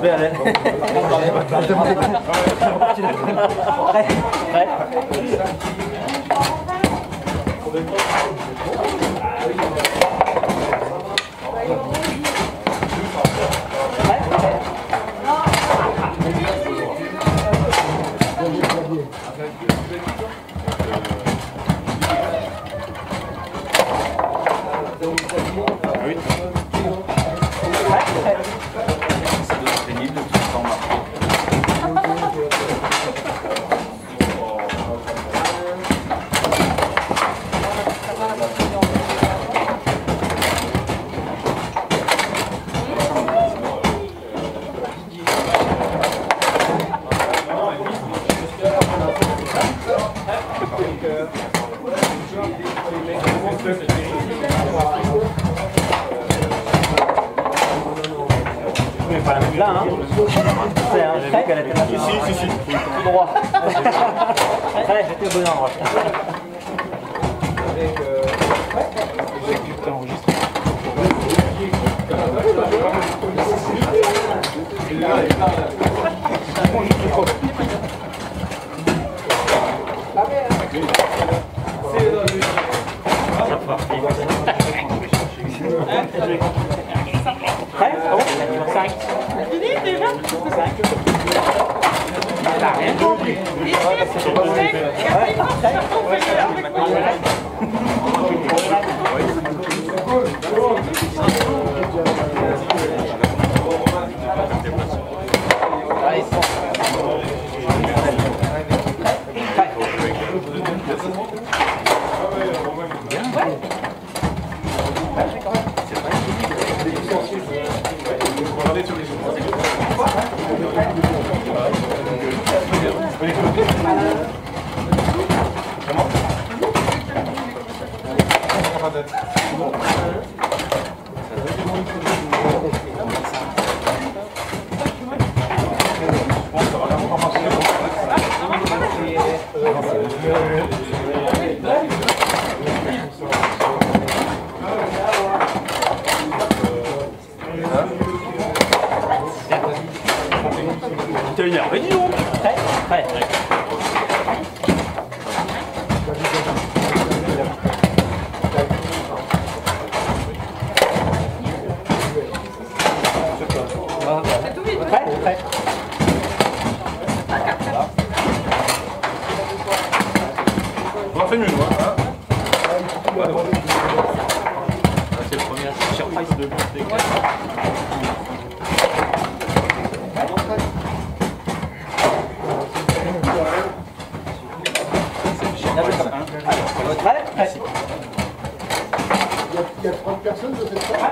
vais aller. Mais pas la même là, hein. C'est un chèque, elle était là. Si. Tout droit. Ouais, j'étais au bon endroit. Prêt? Ah bon? 5. Fini déjà? 5. T'as rien compris. T'es énervé, dis donc. Prêt. Prêt. On en fait mieux, moi. Hein. C'est le premier surprise de but. Prêt. Il y a 30 personnes de cette part.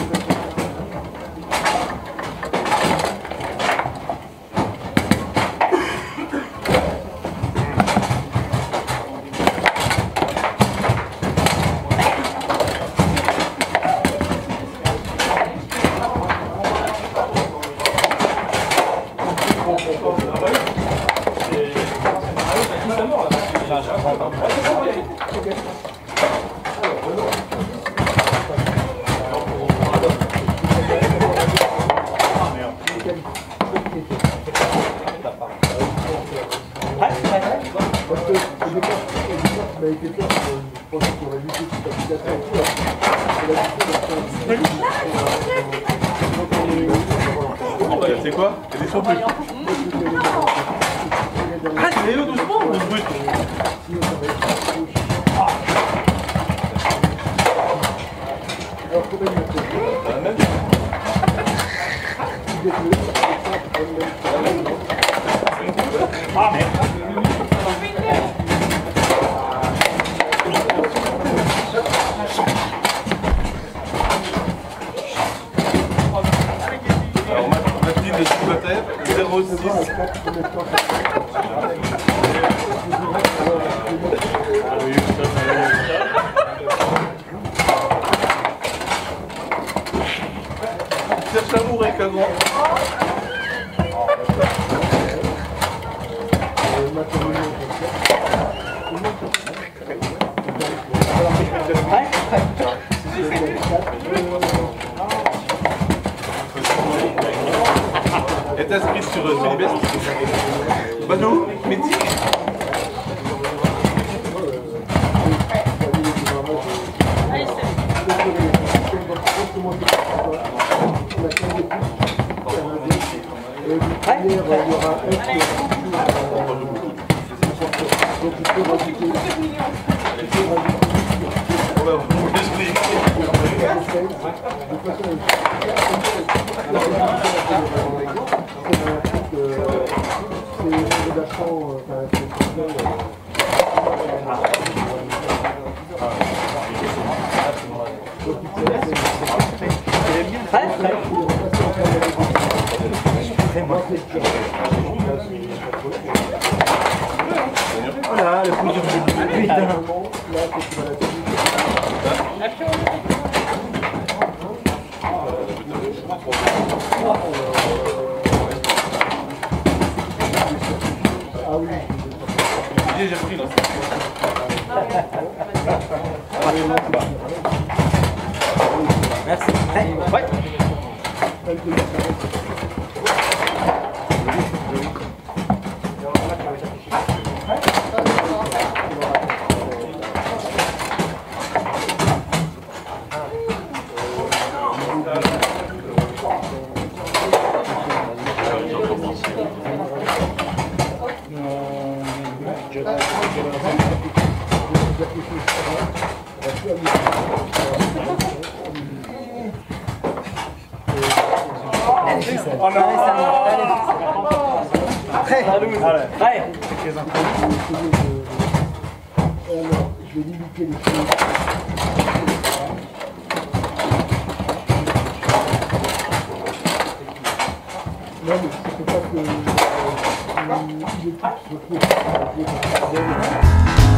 Parce que au départ, tu m'avais fait peur, je pensais qu'on aurait lutté cette application et tout. C'est quoi? C'est des surplus. Ah, c'est Léo doucement ou le brut? Alors, faut bien mettre La même. Ah, merde. Alors, Mathilde est célibataire, 06. Cherche l'amour avec un grand. été inscrite sur Célibest. Bano, Métis. Il y aura donc il peut rajouter. Voilà, le coup de putain. Ah oui. J'ai repris là. Merci. Ouais. Oh non. Après, ouais. Alors, je vais limiter les choses. Non, mais c'est pas que l'équipe se retrouve.